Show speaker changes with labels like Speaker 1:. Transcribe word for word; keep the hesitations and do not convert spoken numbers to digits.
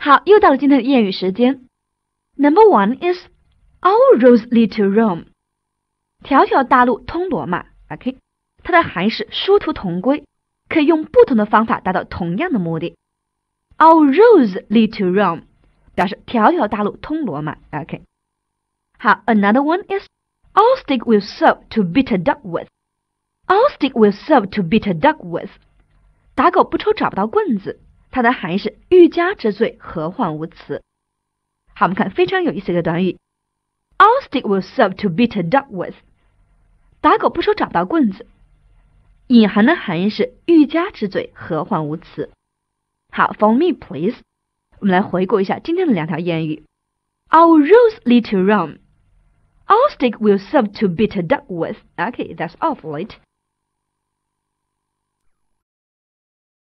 Speaker 1: 好，又到了今天的谚语时间。Number one is All roads lead to Rome。条条大路通罗马。OK， 它的含义是殊途同归，可以用不同的方法达到同样的目的。All roads lead to Rome 表示条条大路通罗马。OK， 好 ，Another one is All stick will serve to beat a duck with。All stick will serve to beat a duck with。打狗不抽找不到棍子，它的含义是欲加之罪，何患无辞。好，我们看非常有意思的一个短语 ，All stick will serve to beat a duck with。打狗不抽找不到棍子，隐含的含义是欲加之罪，何患无辞。好 ，Follow me please。我们来回顾一下今天的两条谚语 ：All roads lead to Rome。All stick will serve to beat a duck with. Okay, that's all for it.